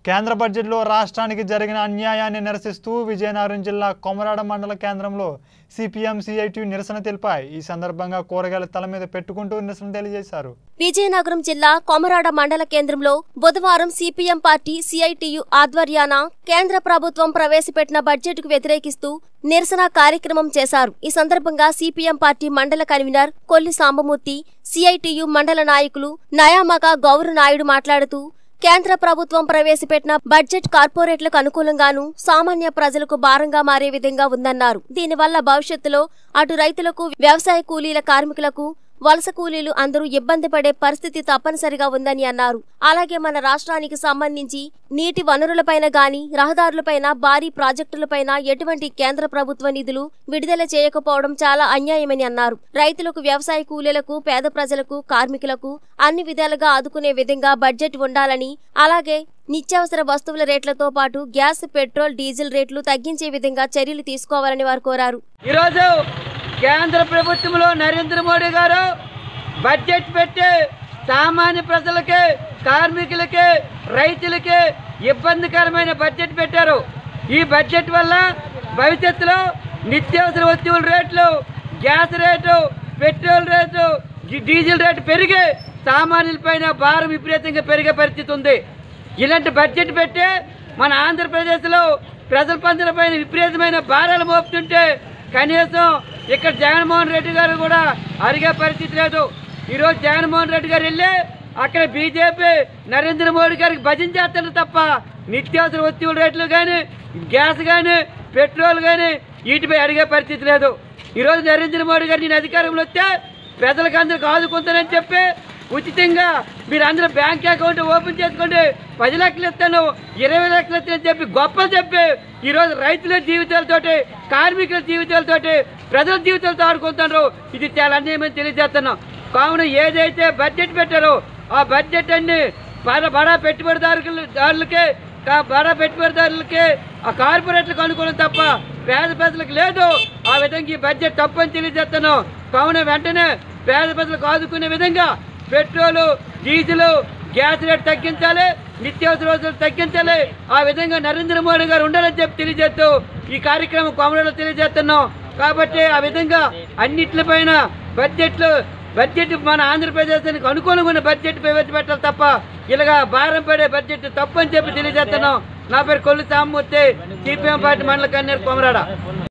కేంద్ర బడ్జెట్లో రాష్ట్రానికి జరిగిన అన్యాయాన్ని నిరసిస్తూ విజయనగరం జిల్లా కొమరాడ మండల కేంద్రంలో సిపిఎం సిఐటియు నిరసన తెలిపాయి। ఈ సందర్భంగా కూరగాయల తల మీద పెట్టుకుంటూ నిరసన తెలియజేశారు। విజయనగరం జిల్లా కొమరాడ మండల కేంద్రంలో బుధవారం సిపిఎం పార్టీ సిఐటియు ఆధ్వర్యాన కేంద్ర ప్రభుత్వం ప్రవేశపెట్టిన బడ్జెట్కు వ్యతిరేకిస్తూ నిరసన కార్యక్రమం చేశారు। ఈ సందర్భంగా సిపిఎం పార్టీ మండల కన్వీనర్ కొల్లి సాంబమూర్తి, సిఐటియు మండల నాయకులు నయామక గౌరు నాయుడు మాట్లాడుతూ కేంద్ర ప్రభుత్వం ప్రవేశపెట్టిన బడ్జెట్ కార్పొరేట్లకు అనుకూలంగాను సామాన్య ప్రజలకు భారంగా మారే విధంగా ఉందన్నారు। దీనివల్ల భవిష్యత్తులో అటు రైతులకు, వ్యవసాయ కూలీల కార్మికులకు, వలస కూలీలు అందరూ ఇబ్బంది పడే పరిస్థితి తప్పనిసరిగా ఉందని అన్నారు। అలాగే మన రాష్ట్రానికి సంబంధించి నీటి వనరులపైన గాని, రహదారులపైన, భారీ ప్రాజెక్టులపైన ఎటువంటి కేంద్ర ప్రభుత్వ నిధులు విడుదల చేయకపోవడం చాలా అన్యాయమని అన్నారు। రైతులకు, వ్యవసాయ కూలీలకు, పేద ప్రజలకు, కార్మికులకు అన్ని విధాలుగా ఆదుకునే విధంగా బడ్జెట్ ఉండాలని, అలాగే నిత్యావసర వస్తువుల రేట్లతో పాటు గ్యాస్, పెట్రోల్, డీజిల్ రేట్లు తగ్గించే విధంగా చర్యలు తీసుకోవాలని వారు కోరారు। కేంద్ర ప్రభుత్వంలో నరేంద్ర మోడీ గారు బడ్జెట్ పెట్టి సామాన్య ప్రజలకి, కార్మికులకి, రైతులకి ఇబ్బందికరమైన బడ్జెట్ పెట్టారు। ఈ బడ్జెట్ వల్ల భవిష్యత్తులో నిత్యావసర వస్తువుల రేట్లు, gas rate, petrol rate, diesel rate పెరిగి సామాన్యులపైన భారం విపరీతంగా పెరిగే పరిస్థితి ఉంది। ఇలాంటి బడ్జెట్ పెట్టి మన ఆంధ్రప్రదేశ్లో ప్రజల పందులపైన విపరీతమైన భారాలు మోపుతుంటే కనీసం ఇక్కడ జగన్మోహన్ రెడ్డి గారు కూడా అడిగే పరిస్థితి లేదు। ఈరోజు జగన్మోహన్ రెడ్డి గారు వెళ్ళి అక్కడ బీజేపీ నరేంద్ర మోడీ గారికి భజన చేస్తారు తప్ప నిత్యావసర వస్తువుల రేట్లు కానీ, గ్యాస్ కానీ, పెట్రోల్ కానీ వీటిపై అడిగే పరిస్థితి లేదు। ఈరోజు నరేంద్ర మోడీ గారు నేను అధికారంలో వస్తే ప్రజలకు అందరికి ఆదుకుంటానని చెప్పి ఉచితంగా మీరు అందరూ బ్యాంక్ అకౌంట్ ఓపెన్ చేసుకోండి, 10 లక్షలు ఇస్తాను, 20 లక్షలు ఇస్తానని చెప్పి గొప్పలు చెప్పి ఈరోజు రైతుల జీవితాలతోటి, కార్మికుల జీవితాలతోటి, ప్రజల జీవితాలతో ఆడుకుంటున్నారు। ఇది చాలా అన్యాయమని తెలియజేస్తున్నాం। కావున ఏదైతే బడ్జెట్ పెట్టారో ఆ బడ్జెట్ అన్ని బడా పెట్టుబడిదారులకి, ఆ కార్పొరేట్లకు అనుకూలం తప్ప పేద ప్రజలకు లేదు। ఆ విధంగా ఈ బడ్జెట్ తప్పని తెలియజేస్తున్నాం। కావున వెంటనే పేద ప్రజలకు ఆదుకునే విధంగా పెట్రోలు, డీజిల్, గ్యాస్ రేట్ తగ్గించాలి, నిత్యావసర వస్తువులు తగ్గించాలి। ఆ విధంగా నరేంద్ర మోడీ గారు ఉండాలని చెప్పి తెలియజేస్తూ ఈ కార్యక్రమం కొమరంలో తెలియజేస్తున్నాం। కాబట్టి ఆ విధంగా అన్నిట్లపైన బడ్జెట్ మన ఆంధ్రప్రదేశానికి అనుకూలంగా ఉన్న బడ్జెట్ ప్రవేశపెట్టాలి తప్ప ఇలాగా భారం పడే బడ్జెట్ తప్పని చెప్పి తెలియజేస్తున్నాం। నా పేరు కొల్లి సాంబమూర్తి, సిపిఎం పార్టీ మండల కన్వీనర్ కొమరాడ।